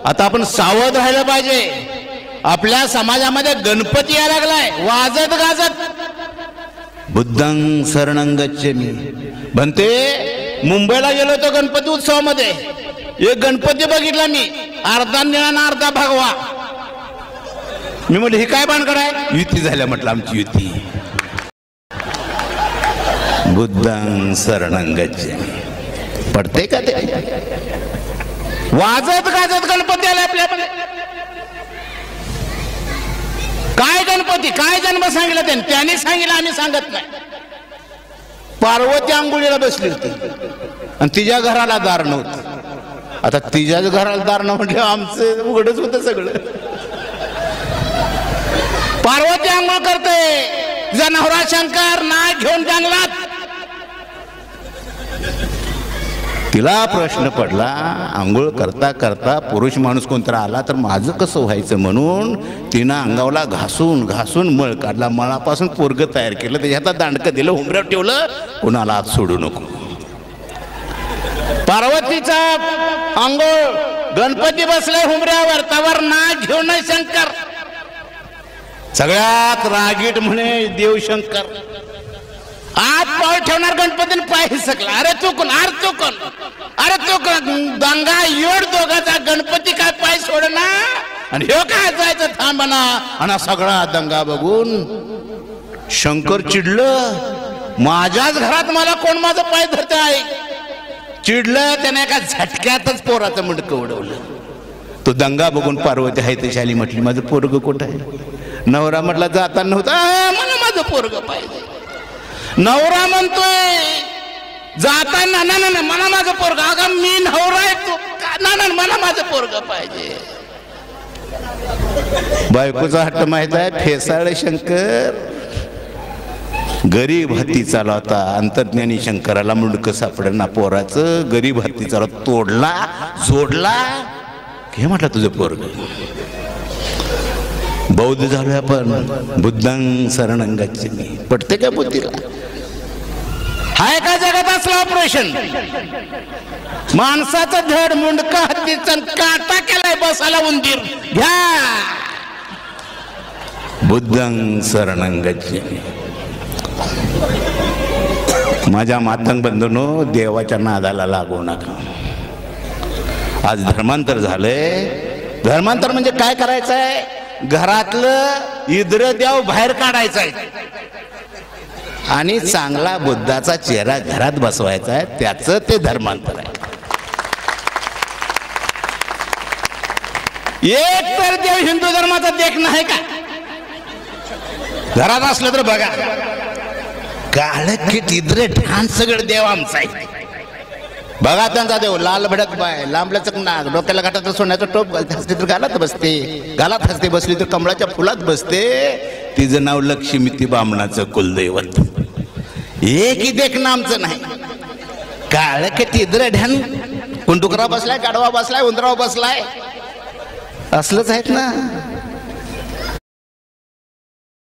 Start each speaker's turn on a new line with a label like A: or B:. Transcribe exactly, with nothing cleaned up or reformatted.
A: आता आपण सावध राहिलं पाहिजे. आपल्या समाजामध्ये गणपती यायला लागलाय वाजत गाजत. बुद्धं शरणं गच्छामि म्हणते. मुंबईला गेलो होतो गणपती उत्सवामध्ये. एक गणपती बघितला मी, अर्धा निळा ना अर्धा भगवा. मी म्हटलं हे काय भानगड आहे? युती झाल्या म्हटलं आमची युती. बुद्धं शरणं गच्छामि पडते का ते? वाजत गाजत गणपती आले आपल्यामध्ये. काय गणपती काय जन्म सांगितलं त्यांनी? त्यांनी सांगितलं, आम्ही सांगत नाही. पार्वती आंघोळीला बसली होती आणि तिच्या घराला दार नव्हतं. आता तिच्याच घराला दार न म्हटलं आमचं उघडच होतं सगळं. पार्वती आंघोळ करते, तिचा नवरा शंकर नाग घेऊन जंगलात. तिला प्रश्न पडला, आंघोळ करता करता पुरुष माणूस कोणतरी आला तर माझं कसं व्हायचं म्हणून तिनं अंगावला घासून घासून मळ काढला. मळापासून पोरग तयार केलं, त्याच्या हातात दांडकं दिलं, उंबऱ्यावर ठेवलं, कोणाला आत सोडू नको. पार्वतीचा अंघोळ, गणपती बसले हुंबऱ्यावर, तवर नाग घेऊन शंकर. सगळ्यात रागीट म्हणे देवशंकर. आत पाय ठेवणार गणपतीने पाय सकला. अरे चुकून, अरे चुकून, अरे चुकून. दंगा योड दोघाचा. गणपती काय पाय सोडना आणि हे काय जायचं थांबना. आणि सगळा दंगा बघून शंकर चिडलं. माझ्याच घरात मला कोण माझं पाय धरत आहे? चिडलं. त्याने एका झटक्यातच पोराचं मुंडकं उडवलं. तो दंगा बघून पार्वती हाय तशी आली, म्हटली माझं पोरग कुठं आहे? नवरा म्हटला जाताना नव्हता, मला माझं पोरग पाहिजे. नवरा म्हणतोय जाताना ना ना मला माझं पोरग. अगं मी नवरा आहे तू ना ना मला माझं पोरग पाहिजे. बायकोचा हट्ट माहित आहे. फेसाळ शंकर गरीब हत्ती चालवता. अंतर्ज्ञानी शंकराला मुंडकं सापडना पोराचं. गरीब हत्ती चालवता, तोडला जोडला. हे म्हटलं तुझं पोरग. बौद्ध झालोय आपण. बुद्धं शरणं गच्छामि पटते का बुद्धीला? हाय का जगात असलं ऑपरेशन? माणसाचं धड मुंडका हत्तीचा काटा केलाय बसायला उंदीर. घ्या बुद्धं शरणं गच्छामि. माझ्या मातंग बंधूंनो, देवाच्या नादाला लागू नका. आज धर्मांतर झालंय. धर्मांतर म्हणजे काय करायचं आहे? घरातलं इद्र देव बाहेर काढायचा आहे आणि चांगला बुद्धाचा चेहरा घरात बसवायचा आहे. त्याचं ते धर्मांतर आहे. एक तर देव हिंदू धर्माचा देख नाही का? घरात असलं तर बघा, काळ किट इद्र ठाण सगळं देव आमचा आहे. बघा त्यांचा देव लाल भडक बाय, लांबल्याच नाग, डोक्याला गाठात सोन्याचं टोप हसते तर गालात बसते, गालात हसते बसली तर कमळाच्या फुलात बसते. तिचं नाव लक्ष्मी, ती बामणाचं कुलदैवत. एकही देखणं आमचं नाही. काळ के तिद्र ढ्यान, कोण डुकरा बसलाय, गाढवा बसलाय, उंदराव बसलाय, असलंच आहेत ना.